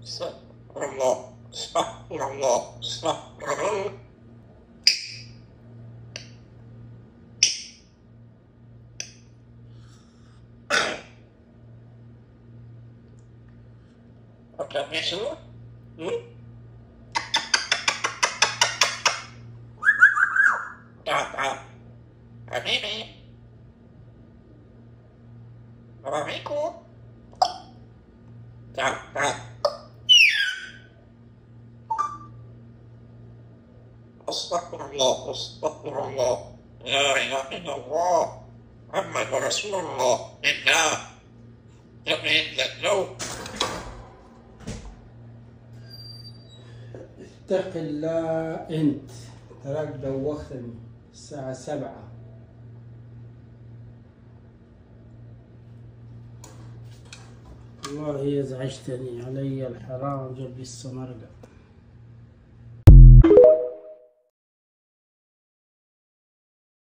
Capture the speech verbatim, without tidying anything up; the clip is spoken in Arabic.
استغفر الله استغفر الله استغفر الله. Otra vez, ¿no? حبيبي أوريكو. تعال تعال. أستغفر الله أستغفر الله لا إله إلا الله محمد رسول الله. الله يبعد لو اتق الله أنت، تراك دوختني الساعة سبعة. والله ازعجتني، علي الحرام جاب لي السمرقة.